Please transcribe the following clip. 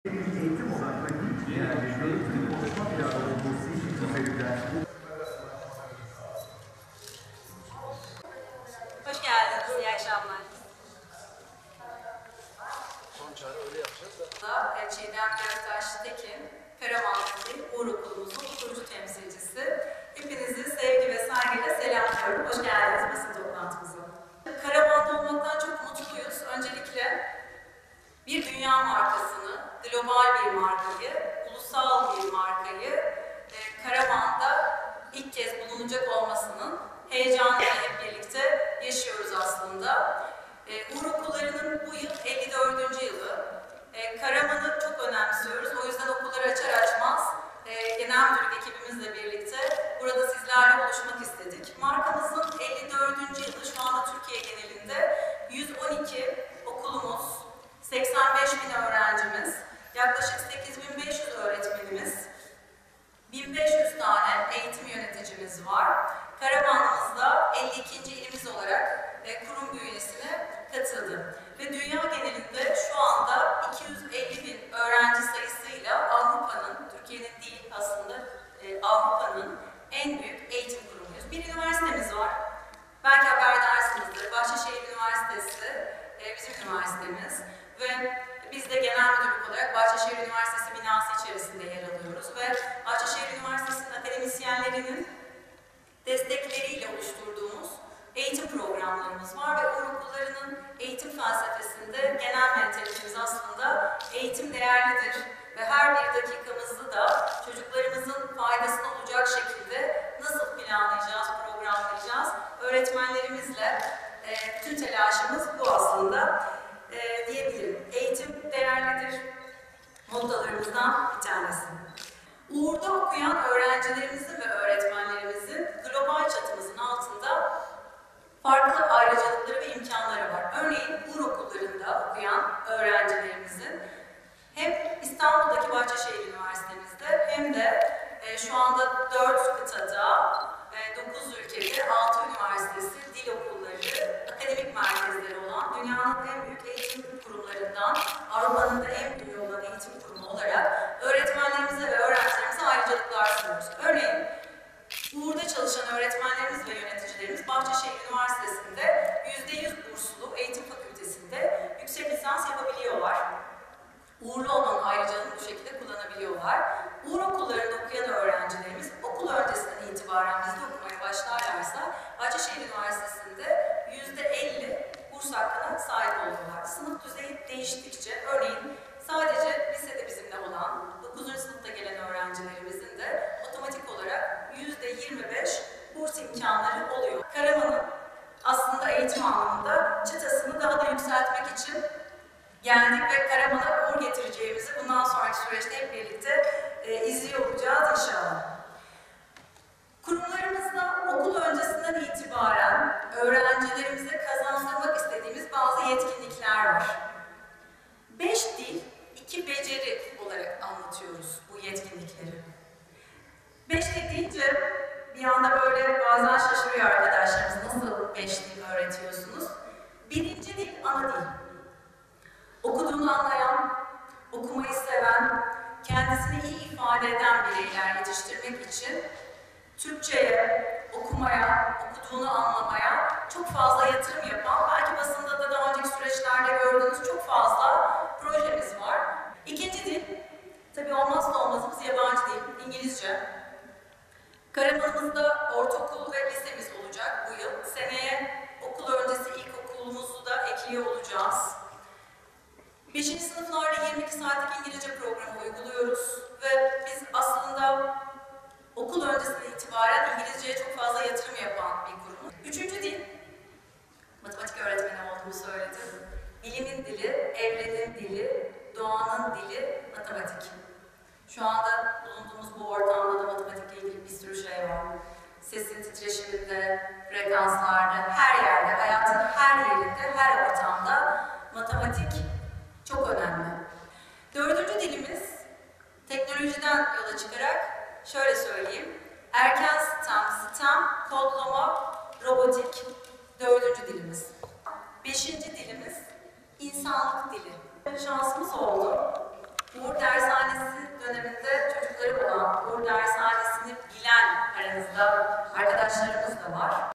Eğitim odaklı değil, yani eğitim konuşma planı olması için verilen Hoş geldiniz, iyi akşamlar. Son çare öyle yapacağız da. Çiğdem Göktaş Tekin, Karamanlı Uğur Okulumuzun kurucu temsilcisi. Hepinizi sevgi ve saygıyla selamlıyorum. Hoş geldiniz basın toplantımıza. Karaman'da olmaktan çok mutluyuz. Öncelikle bir dünya markasını, global bir markayı, ulusal bir markayı Karaman'da ilk kez bulunacak olmasının heyecanını hep birlikte yaşıyoruz aslında. Uğur Okulları'nın bu yıl 54. yılı. Karaman'ı çok önemsiyoruz. O yüzden okulları açar açmaz genel müdürlük ekibimizle birlikte burada sizlerle buluşmak istedik. Markamızın 54. yılı şu anda Türkiye genelinde 112 okulumuz, 85.000 öğrencimiz, yaklaşık 8.500 öğretmenimiz, 1.500 tane eğitim yöneticimiz var. Karaman'ımızda 52. ilimiz olarak kurum bünyesine katıldı. Ve dünya genelinde şu anda 250.000 öğrenci sayısıyla Avrupa'nın, Türkiye'nin değil aslında Avrupa'nın en büyük eğitim kurumuyuz. Bir üniversitemiz var. Belki haberdarsınızdır. Bahçeşehir Üniversitesi bizim üniversitemiz. Ve biz de genel müdürlük olarak Bahçeşehir Üniversitesi binası içerisinde yer alıyoruz. Ve Bahçeşehir Üniversitesi'nin akademisyenlerinin destekleriyle oluşturduğumuz eğitim programlarımız var ve Uğur Okulları'nın eğitim felsefesinde genel mentalitemiz aslında eğitim değerlidir ve her bir dakikamızı da çocuklarımızın faydasına olacak şekilde nasıl planlayacağız, programlayacağız, öğretmenlerimizle bütün telaşımız bu aslında diyebilirim. Eğitim değerlidir mottolarımızdan bir tanesi. Uğur'da okuyan öğrencilerimizin ve öğretmenlerimizin global çatımızın altında farklı ayrıcalıkları ve imkanları var. Örneğin Uğur Okulları'nda okuyan öğrencilerimizin hem İstanbul'daki Bahçeşehir Üniversitemizde hem de şu anda 4 kıtada, 9 ülkede 6 üniversitesi, dil okulları, akademik merkezleri olan dünyanın en büyük eğitim kurumlarından, Avrupa'nın da en büyük olan eğitim kurumu olarak öğretmenlerimize ve öğrencilerimize ayrıcalıklar sunuyoruz. Örneğin Uğur'da çalışan öğretmenlerimiz ve yöneticilerimiz Bahçeşehir Üniversitesi'nde %100 burslu eğitim fakültesinde yüksek lisans yapabiliyorlar. Uğurlu olan ayrıcalığını bu şekilde kullanabiliyorlar. Uğur Okulları'nda okuyan öğrencilerimiz okul öncesinden itibaren bizde okumaya başlarlarsa Bahçeşehir Üniversitesi'nde %50 burs hakkına sahip oluyorlar. Sınıf düzeyi değiştikçe, örneğin sadece lisede bizimle olan 9. sınıfta gelen öğrencilerimizin de otomatik olarak %25 burs imkanları oluyor. Karaman'ın aslında eğitim anlamında çıtasını daha da yükseltmek için geldik ve Karaman'a uğur getireceğimizi bundan sonraki süreçte hep birlikte izliyor olacağız inşallah. Kurumlarımızda okul öncesinden itibaren öğrencilerimize kazandırmak istediğimiz bazı yetkinlikler var. 5 dil, 2 beceri olarak anlatıyoruz bu yetkinlikleri. 5 dil deyince bir anda böyle bazen şaşırıyor arkadaşlarımız, nasıl 5 dil öğretiyorsunuz? Birinci dil ana dil. Okuduğunu anlayan, okumayı seven, kendisini iyi ifade eden bireyler yetiştirmek için Türkçe'ye, okumaya, okuduğunu anlamaya çok fazla yatırım yapan, belki basında da daha önceki süreçlerde gördüğünüz çok fazla projemiz var. İkinci dil, tabii olmazsa olmazımız yabancı dil, İngilizce. Karamanımızda ortaokul ve lisemiz olacak bu yıl. Seneye okul öncesi ilkokulumuzu da ekliyor olacağız. 5. sınıflarda 22 saatlik İngilizce programı uyguluyoruz ve biz aslında okul öncesinden itibaren İngilizceye çok fazla yatırım yapan bir kurumuz. 3. dil, matematik öğretmeni olduğumu söyledim. Bilimin dili, evrenin dili, doğanın dili, matematik. Şu anda bulunduğumuz bu ortamda da matematikle ilgili bir sürü şey var. Sesin titreşiminde, frekanslarda, her yerde, hayatın her yerinde, her ortamda matematik çok önemli. 4. dilimiz, teknolojiden yola çıkarak şöyle söyleyeyim. Erken STEM, kodlama, robotik 4. dilimiz. 5. dilimiz insanlık dili. Şansımız oldu. Uğur arkadaşlarımız da var.